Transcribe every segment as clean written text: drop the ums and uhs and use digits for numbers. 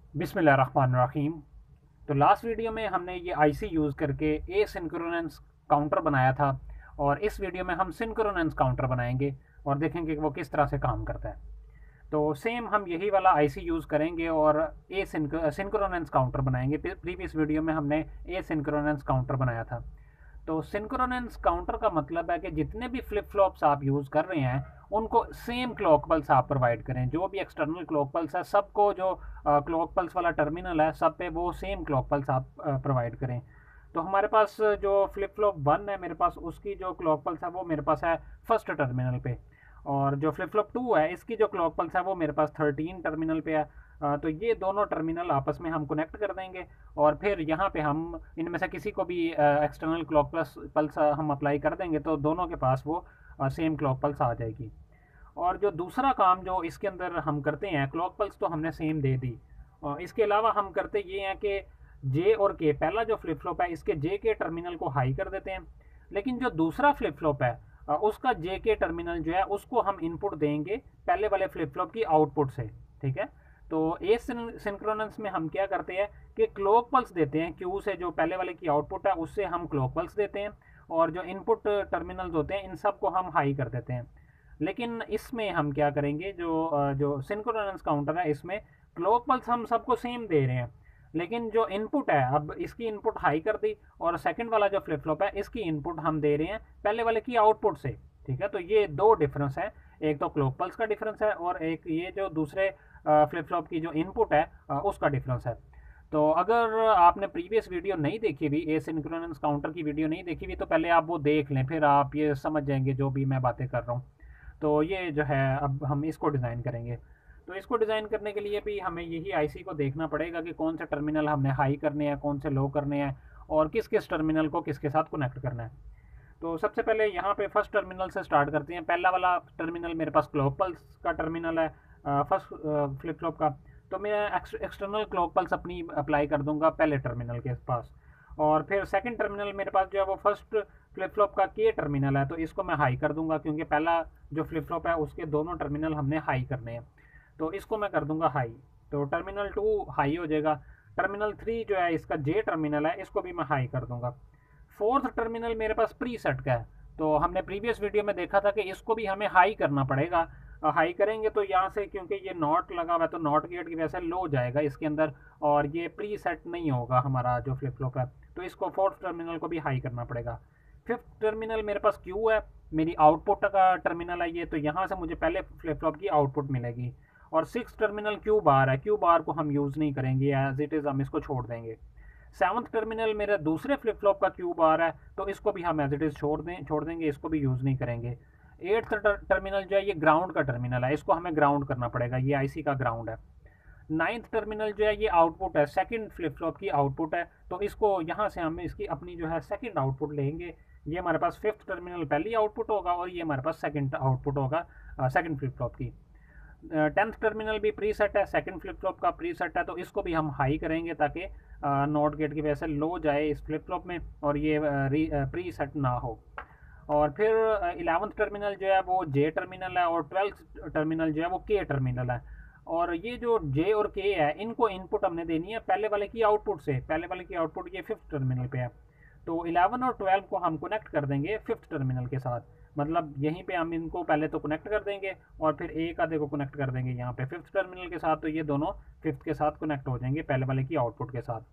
बिस्मिल्लाहिर्रहमानिर्रहीम। तो last video में हमने ये आईसी यूज़ करके एसिंक्रोनस काउंटर बनाया था, और इस वीडियो में हम सिंक्रोनस काउंटर बनाएंगे और देखेंगे कि वो किस तरह से काम करता है। तो सेम हम यही वाला आईसी यूज़ करेंगे और ए सिंक्रोनस काउंटर बनाएंगे। प्रीवियस वीडियो में हमने ए सिंक्रोनस काउंटर बनाया था। तो सिंक्रोनस काउंटर का मतलब है कि जितने भी फ्लिप फ्लॉप्स आप यूज़ कर रहे हैं उनको सेम क्लॉक पल्स आप प्रोवाइड करें। जो भी एक्सटर्नल क्लॉक पल्स है सबको, जो क्लॉक पल्स वाला टर्मिनल है सब पे वो सेम क्लॉक पल्स आप प्रोवाइड करें। तो हमारे पास जो फ्लिप फ्लॉप 1 है मेरे पास, उसकी जो क्लॉक पल्स है वो मेरे पास है फर्स्ट टर्मिनल पे, और जो फ्लिप फ्लॉप 2 है इसकी जो क्लॉक पल्स है वो मेरे पास 13 टर्मिनल पे है। तो ये दोनों टर्मिनल आपस में हम कनेक्ट कर देंगे, और फिर यहाँ पे हम इनमें से किसी को भी एक्सटर्नल क्लॉक पल्स हम अप्लाई कर देंगे तो दोनों के पास वो सेम क्लॉक पल्स आ जाएगी। और जो दूसरा काम जो इसके अंदर हम करते हैं, क्लॉक पल्स तो हमने सेम दे दी, और इसके अलावा हम करते ये हैं कि जे और के, पहला जो फ्लिप फ्लॉप है इसके जे के टर्मिनल को हाई कर देते हैं, लेकिन जो दूसरा फ्लिप फ्लॉप है उसका जे के टर्मिनल जो है उसको हम इनपुट देंगे पहले वाले फ्लिप फ्लॉप की आउटपुट से। ठीक है। तो ए सिंक्रोनस में हम क्या करते हैं कि क्लॉक पल्स देते हैं क्यू से, जो पहले वाले की आउटपुट है उससे हम क्लॉक पल्स देते हैं, और जो इनपुट टर्मिनल्स होते हैं इन सब को हम हाई कर देते हैं। लेकिन इसमें हम क्या करेंगे, जो सिंक्रोनस काउंटर है इसमें क्लॉक पल्स हम सबको सेम दे रहे हैं, लेकिन जो इनपुट है, अब इसकी इनपुट हाई कर दी, और सेकंड वाला जो फ्लिप फ्लॉप है इसकी इनपुट हम दे रहे हैं पहले वाले की आउटपुट से। ठीक है। तो ये दो डिफरेंस है, एक तो क्लॉक पल्स का डिफरेंस है और एक ये जो दूसरे फ्लिप फ्लॉप की जो इनपुट है उसका डिफरेंस है। तो अगर आपने प्रीवियस वीडियो नहीं देखी हुई, एसिंक्रोनस काउंटर की वीडियो नहीं देखी हुई, तो पहले आप वो देख लें, फिर आप ये समझ जाएंगे जो भी मैं बातें कर रहा हूँ। तो ये जो है अब हम इसको डिज़ाइन करेंगे। तो इसको डिज़ाइन करने के लिए भी हमें यही आईसी को देखना पड़ेगा कि कौन से टर्मिनल हमने हाई करने हैं, कौन से लो करने हैं, और किस किस टर्मिनल को किसके साथ कनेक्ट करना है। तो सबसे पहले यहाँ पे फर्स्ट टर्मिनल से स्टार्ट करते हैं। पहला वाला टर्मिनल मेरे पास क्लॉक पल्स का टर्मिनल है, फर्स्ट फ्लिप फ्लॉप का। तो मैं एक्सटर्नल क्लॉक पल्स अपनी अप्लाई कर दूंगा पहले टर्मिनल के पास, और फिर सेकंड टर्मिनल मेरे पास जो है वो फर्स्ट फ्लिप फ्लॉप का के टर्मिनल है, तो इसको मैं हाई कर दूंगा क्योंकि पहला जो फ्लिप फ्लॉप है उसके दोनों टर्मिनल हमने हाई करने हैं, तो इसको मैं कर दूंगा हाई। तो टर्मिनल 2 हाई हो जाएगा। टर्मिनल 3 जो है इसका जे टर्मिनल है, इसको भी मैं हाई कर दूंगा। फोर्थ टर्मिनल मेरे पास प्री सेट का है, तो हमने प्रीवियस वीडियो में देखा था कि इसको भी हमें हाई करना पड़ेगा। हाई करेंगे तो यहाँ से, क्योंकि ये नॉट लगा हुआ है तो नॉट गेट की वजह से लो जाएगा इसके अंदर, और ये प्री सेट नहीं होगा हमारा जो फ्लिप फ्लॉप है, तो इसको फोर्थ टर्मिनल को भी हाई करना पड़ेगा। फिफ्थ टर्मिनल मेरे पास क्यू है, मेरी आउटपुट का टर्मिनल है ये, तो यहाँ से मुझे पहले फ्लिप फ्लॉप की आउटपुट मिलेगी। और सिक्स टर्मिनल क्यू बार है, क्यू बार को हम यूज़ नहीं करेंगे, एज इट इज़ हम इसको छोड़ देंगे। सेवन्थ टर्मिनल मेरा दूसरे फ्लिप फ्लॉप का क्यू बार है, तो इसको भी हम एज इट इज़ छोड़ देंगे, इसको भी यूज़ नहीं करेंगे। एट्थ टर्मिनल जो है ये ग्राउंड का टर्मिनल है, इसको हमें ग्राउंड करना पड़ेगा, ये आईसी का ग्राउंड है। नाइन्थ टर्मिनल जो है ये आउटपुट है, सेकंड फ्लिप फ्लॉप की आउटपुट है, तो इसको यहाँ से हम इसकी अपनी जो है सेकंड आउटपुट लेंगे। ये हमारे पास फिफ्थ टर्मिनल पहली आउटपुट होगा, और ये हमारे पास सेकंड आउटपुट होगा सेकंड फ्लिप फ्लॉप की। टेंथ टर्मिनल भी प्री सेट है, सेकंड फ्लिप फ्लॉप का प्री सेट है, तो इसको भी हम हाई करेंगे ताकि नॉट गेट की वजह से लो जाए इस फ्लिप फ्लॉप में, और ये प्री सेट ना हो। और फिर 11th टर्मिनल जो है वो जे टर्मिनल है, और 12th टर्मिनल जो है वो के टर्मिनल है। और ये जो जे और के है इनको इनपुट हमने देनी है पहले वाले की आउटपुट से, पहले वाले की आउटपुट ये फिफ्थ टर्मिनल पे है, तो 11 और 12 को हम कनेक्ट कर देंगे फिफ्थ टर्मिनल के साथ। मतलब यहीं पे हम इनको पहले तो कनेक्ट कर देंगे, और फिर एक आधे को कनेक्ट कर देंगे यहाँ पे फिफ्थ टर्मिनल के साथ, तो ये दोनों फिफ्थ के साथ कनेक्ट हो जाएंगे पहले वाले की आउटपुट के साथ।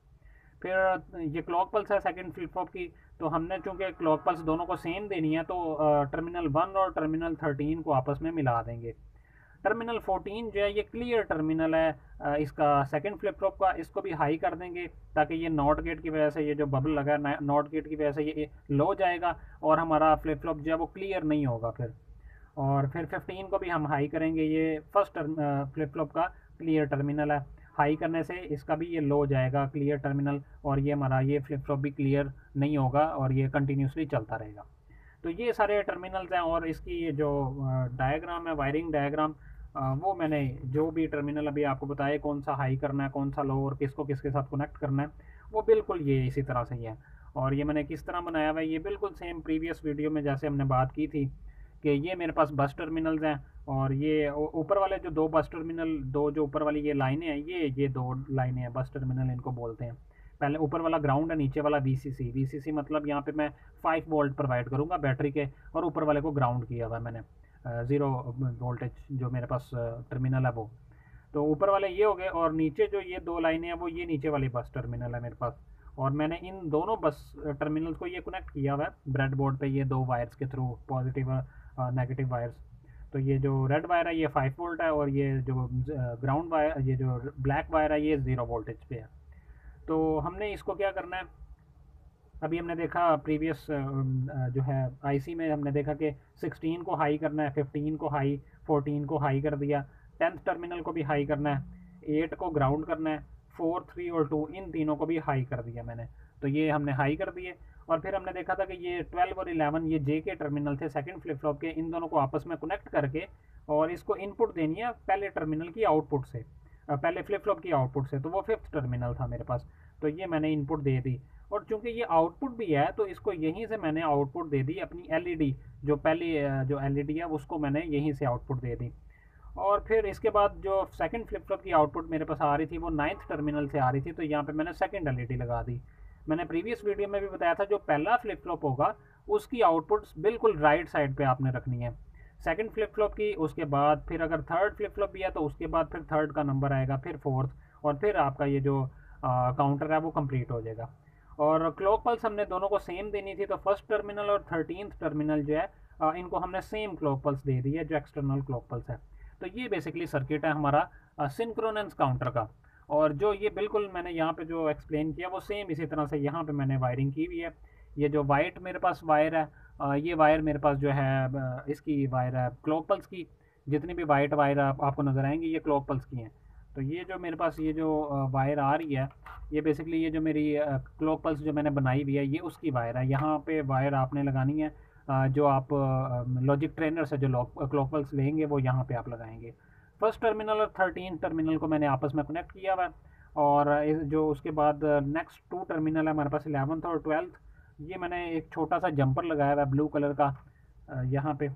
फिर ये क्लॉक पल्स है सेकंड फ्लिप फ्लॉप की, तो हमने चूंकि क्लॉक पल्स दोनों को सेम देनी है, तो टर्मिनल 1 और टर्मिनल 13 को आपस में मिला देंगे। टर्मिनल 14 जो है ये क्लियर टर्मिनल है इसका सेकंड फ्लिप फ्लॉप का, इसको भी हाई कर देंगे ताकि ये नॉट गेट की वजह से, ये जो बबल लगा है नॉट गेट की वजह से ये लो जाएगा, और हमारा फ्लिप फ्लॉप जो है वो क्लियर नहीं होगा फिर। और फिर 15 को भी हम हाई करेंगे, ये फर्स्ट फ्लिप फ्लॉप का क्लियर टर्मिनल है, हाई करने से इसका भी ये लो जाएगा क्लियर टर्मिनल, और ये हमारा ये फ्लिप फ्लॉप भी क्लियर नहीं होगा, और ये कंटिन्यूसली चलता रहेगा। तो ये सारे टर्मिनल्स हैं, और इसकी जो डायग्राम है, वायरिंग डायग्राम, वो मैंने जो भी टर्मिनल अभी आपको बताया कौन सा हाई करना है कौन सा लो और किसको किसके साथ कनेक्ट करना है, वो बिल्कुल ये इसी तरह से ही है। और ये मैंने किस तरह बनाया हुआ है, ये बिल्कुल सेम प्रीवियस वीडियो में जैसे हमने बात की थी कि ये मेरे पास बस टर्मिनल्स हैं, और ये ऊपर वाले जो दो बस टर्मिनल, दो जो ऊपर वाली ये लाइनें हैं, ये दो लाइनें हैं, बस टर्मिनल इनको बोलते हैं। पहले ऊपर वाला ग्राउंड है, नीचे वाला वीसीसी। वीसीसी मतलब यहाँ पे मैं 5 वोल्ट प्रोवाइड करूँगा बैटरी के, और ऊपर वाले को ग्राउंड किया हुआ है मैंने, 0 वोल्टेज जो मेरे पास टर्मिनल है वो। तो ऊपर वाले ये हो गए, और नीचे जो ये दो लाइनें हैं वो ये नीचे वाली बस टर्मिनल है मेरे पास। और मैंने इन दोनों बस टर्मिनल्स को ये कनेक्ट किया हुआ है ब्रेड बोर्ड पे, ये दो वायर्स के थ्रू, पॉजिटिव और नेगेटिव वायर्स। तो ये जो रेड वायर है ये 5 वोल्ट है, और ये जो ग्राउंड वायर, ये जो ब्लैक वायर है ये 0 वोल्टेज पे है। तो हमने इसको क्या करना है, अभी हमने देखा प्रीवियस जो है आईसी में, हमने देखा कि 16 को हाई करना है, 15 को हाई, 14 को हाई कर दिया, 10th टर्मिनल को भी हाई करना है, 8 को ग्राउंड करना है, 4, 3 और 2 इन तीनों को भी हाई कर दिया मैंने। तो ये हमने हाई कर दिए। और फिर हमने देखा था कि ये 12 और 11 ये जे के टर्मिनल थे सेकंड फ्लिप फ्लॉप के, इन दोनों को आपस में कनेक्ट करके और इसको इनपुट देनी है पहले टर्मिनल की आउटपुट से, पहले फ्लिप फ्लॉप की आउटपुट से। तो वो 5th टर्मिनल था मेरे पास, तो ये मैंने इनपुट दे दी। और चूंकि ये आउटपुट भी है तो इसको यहीं से मैंने आउटपुट दे दी अपनी एलईडी, जो पहली जो एलईडी है उसको मैंने यहीं से आउटपुट दे दी। और फिर इसके बाद जो सेकंड फ्लिप फ्लॉप की आउटपुट मेरे पास आ रही थी वो 9th टर्मिनल से आ रही थी, तो यहाँ पे मैंने सेकंड एलईडी लगा दी। मैंने प्रीवियस वीडियो में भी बताया था जो पहला फ्लिप फ्लॉप होगा उसकी आउटपुट बिल्कुल राइट साइड पे आपने रखनी है, सेकंड फ्लिप फ्लॉप की, उसके बाद फिर अगर थर्ड फ्लिप फ्लॉप भी है तो उसके बाद फिर थर्ड का नंबर आएगा, फिर फोर्थ, और फिर आपका ये जो काउंटर है वो कंप्लीट हो जाएगा। और क्लॉक पल्स हमने दोनों को सेम देनी थी, तो फर्स्ट टर्मिनल और 13th टर्मिनल जो है इनको हमने सेम क्लॉक पल्स दे दी है जो एक्सटर्नल क्लॉक पल्स है। तो ये बेसिकली सर्किट है हमारा सिंक्रोनस काउंटर का। और जो ये बिल्कुल मैंने यहाँ पे जो एक्सप्लेन किया वो सेम इसी तरह से यहाँ पे मैंने वायरिंग की हुई है। ये जो वाइट मेरे पास वायर है, ये वायर मेरे पास जो है इसकी वायर है क्लॉक पल्स की। जितनी भी वाइट वायर आपको नज़र आएंगी ये क्लॉक पल्स की हैं। तो ये जो मेरे पास ये जो वायर आ रही है, ये बेसिकली ये जो मेरी क्लॉक पल्स जो मैंने बनाई हुई है ये उसकी वायर है। यहाँ पे वायर आपने लगानी है, जो आप लॉजिक ट्रेनर से जो क्लॉक पल्स लेंगे वो यहाँ पे आप लगाएंगे। फर्स्ट टर्मिनल और 13 टर्मिनल को मैंने आपस में कनेक्ट किया हुआ है। और जो उसके बाद नेक्स्ट 2 टर्मिनल है हमारे पास 11th और 12th, ये मैंने एक छोटा सा जंपर लगाया हुआ है ब्लू कलर का, यहाँ पे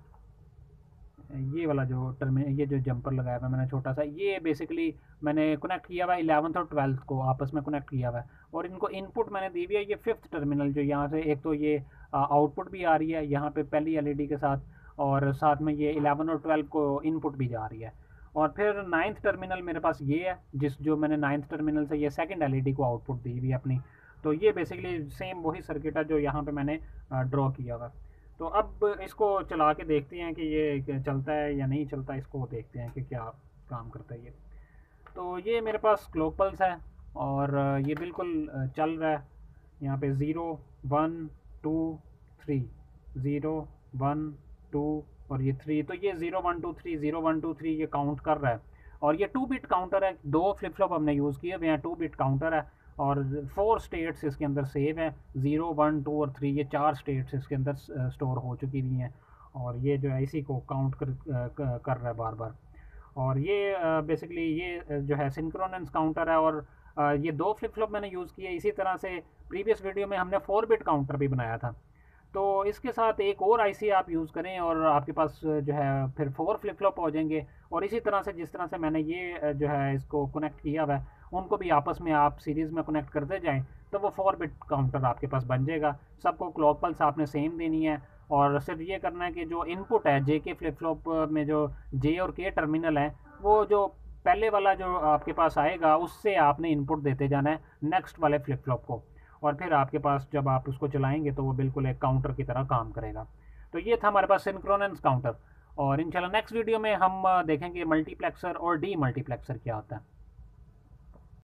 ये वाला जो टर्मिनल, ये जो जंपर लगाया हुआ है मैंने छोटा सा, ये बेसिकली मैंने कनेक्ट किया हुआ है 11th और 12th को आपस में कनेक्ट किया हुआ है। और इनको इनपुट मैंने दी हुई है ये 5th टर्मिनल, जो यहाँ से एक तो ये आउटपुट भी आ रही है यहाँ पे पहली एलईडी के साथ, और साथ में ये 11 और 12 को इनपुट भी जा रही है। और फिर 9th टर्मिनल मेरे पास ये है, जो मैंने 9th टर्मिनल से ये सेकंड एलईडी को आउटपुट दी हुई है अपनी। तो ये बेसिकली सेम वही सर्किट है जो यहाँ पे मैंने ड्रॉ किया हुआ। तो अब इसको चला के देखते हैं कि ये चलता है या नहीं चलता, इसको देखते हैं कि क्या काम करता है ये। तो ये मेरे पास क्लॉक पल्स है और ये बिल्कुल चल रहा है। यहाँ पे 0 1 2 3, 0 1 2 और ये 3, तो ये 0 1 2 3 0 1 2 3 ये काउंट कर रहा है। और ये 2 बिट काउंटर है, 2 फ्लिप फ्लॉप हमने यूज़ किए हुए हैं, 2 बिट काउंटर है। और 4 स्टेट्स इसके अंदर सेव है, 0 1 2 और 3, ये 4 स्टेट्स इसके अंदर स्टोर हो चुकी हुई हैं। और ये जो है इसी को काउंट कर रहा है बार बार। और ये बेसिकली ये जो है सिंक्रोनस काउंटर है। और ये 2 फ्लिप फ्लॉप मैंने यूज़ किए। इसी तरह से प्रीवियस वीडियो में हमने 4 बिट काउंटर भी बनाया था। तो इसके साथ एक और आईसी आप यूज़ करें और आपके पास जो है फिर 4 फ्लिप फ्लॉप हो जाएंगे। और इसी तरह से जिस तरह से मैंने ये जो है इसको कनेक्ट किया हुआ है उनको भी आपस में आप सीरीज़ में कनेक्ट करते जाएं, तो वो 4 बिट काउंटर आपके पास बन जाएगा। सबको क्लॉक पल्स आपने सेम देनी है, और सिर्फ ये करना है कि जो इनपुट है जे के फ्लिप फ्लॉप में जो जे और के टर्मिनल है, वो जो पहले वाला जो आपके पास आएगा उससे आपने इनपुट देते जाना है नेक्स्ट वाले फ्लिप फ्लॉप को। और फिर आपके पास जब आप उसको चलाएंगे तो वो बिल्कुल एक काउंटर की तरह काम करेगा। तो ये था हमारे पास सिंक्रोनस काउंटर। और इंशाल्लाह नेक्स्ट वीडियो में हम देखेंगे मल्टीप्लेक्सर और डी मल्टीप्लेक्सर क्या होता है।